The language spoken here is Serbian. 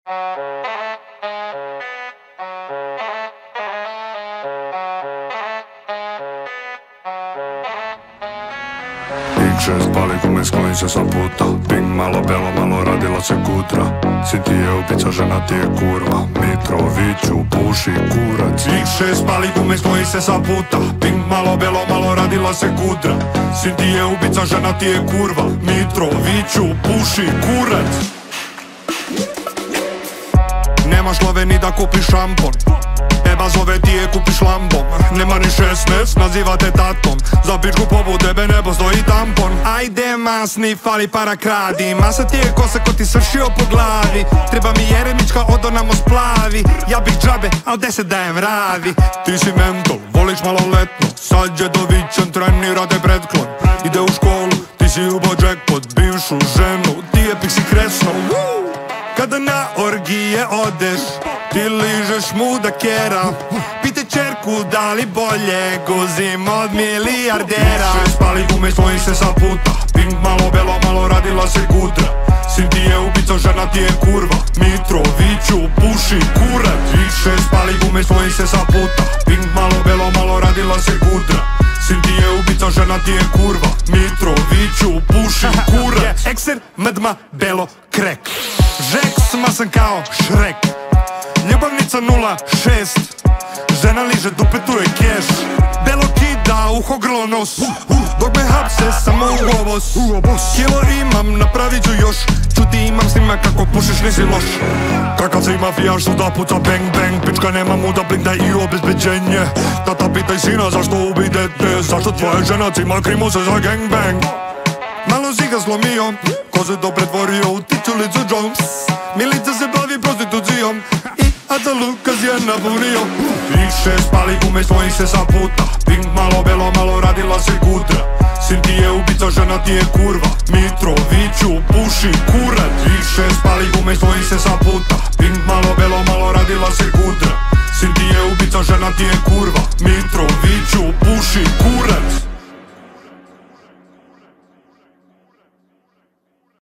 X6 paliku s kojim se sam puta. Ping malo belo, malo radila se kutra. Si ti je ubica, žena ti je kurva. Mitroviću puši kurac. X6 paliku s kojim se sam puta. Ping malo belo, malo radila se kutra. Si ti je ubica, žena ti je kurva. Mitroviću puši kurac. Nemaš love ni da kupiš šampon. Beba zove ti je kupiš lambom. Nema ni 16, naziva te tatom. Za pičku poput tebe ne postoji tampon. Ajde masni, fali para kradi. Masa ti je kosa ko ti svršio po glavi. Treba mi Jeremička, odo nam osplavi. Ja bih džabe, a od 10 dajem ravi. Ti si mentol, voliš maloletno. Sad je dovićen, trenira te pretklon. Ide u školu, ti si ubo jackpot. Bivšu ženu, ti je piksi kresno. Kada na orgije odeš, ti ližeš mu da kera. Pite čerku da li bolje guzim od milijardera. X6 pali gume svojim se saputa. Ping malo belo, malo radila se kutra. Sin ti je ubica, žena ti je kurva. Mitroviću puši kurac. X6 pali gume svojim se saputa. Ping malo belo, malo radila se kutra. Sin ti je ubica, žena ti je kurva. Mitroviću puši kurac. Ekser, mdma, belo, krek. Žeks, masan kao Šrek. Ljubavnica 06. Žena liže dupe, tu je keš. Belo kida, uho, grlo, nos. Dok me hapse, samo u ovos. Kilo imam, napravit ću još. Čuti imam snima kako pušiš, nisi loš. Kakav si mafijaš, da puca bang bang. Pička nema muda, blinda i obezbeđenje. Tata pitaj sina zašto ubi dete. Zašto tvoja žena cima krimuse za gang bang. Malo si ga slomio, ko se to pretvorio u tičulicu Jones. Milica se bavi prostitucijom i Ata Lukas je napunio. X6 pali gume svojim se saputa. Ping malo belo, malo radila se kutra. Sin ti je ubica, žena ti je kurva. Mitroviću puši kurac. X6 pali gume svojim se saputa. Ping malo belo, malo radila se kutra. Sin ti je ubica, žena ti je kurva.